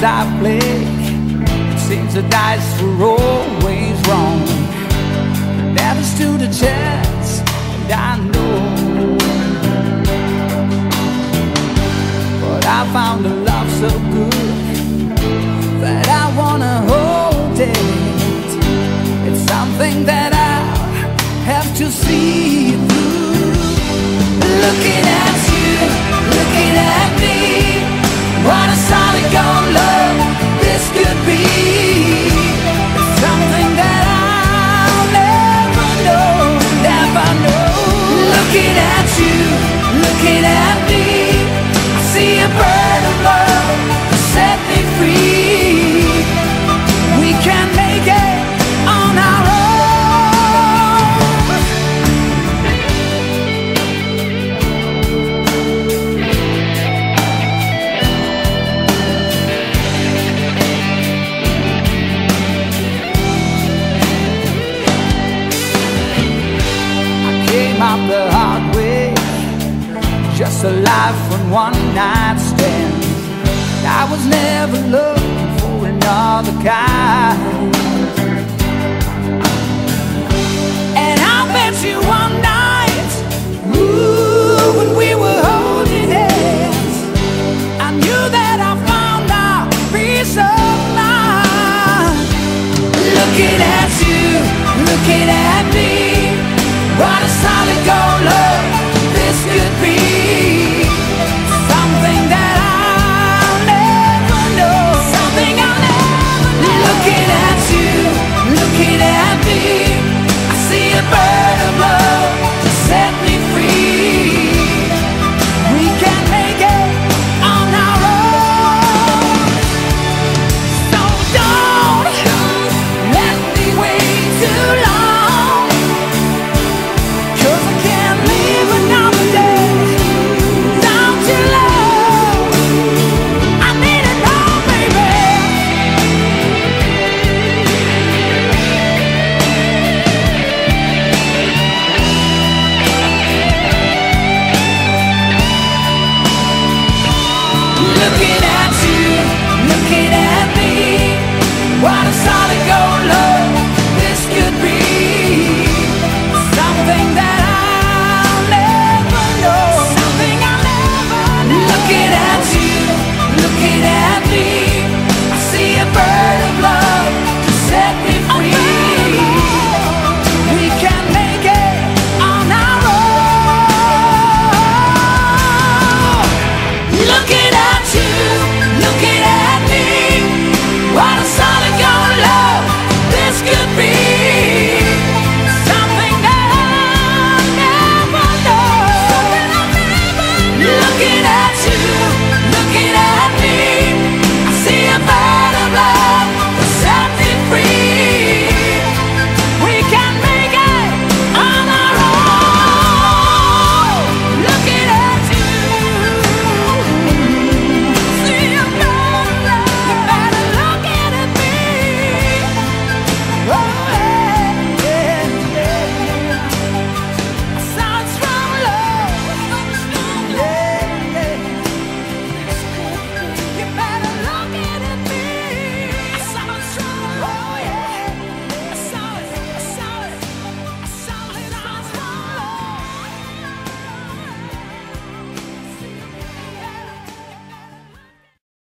cards I play, it seems the dice were always wrong. Never stood a chance, and I know. But I found a love so good that I wanna hold it. It's something that I have to see through. Looking at you, looking at me, what a solid gold love this could be. It's something that I'll never know, never know. Looking at you, looking at me, I see a bird of love to set me free. We can make it on our own. Out the hard way, just a life from one night stand. I was never looking for another kind, and I'll bet you one night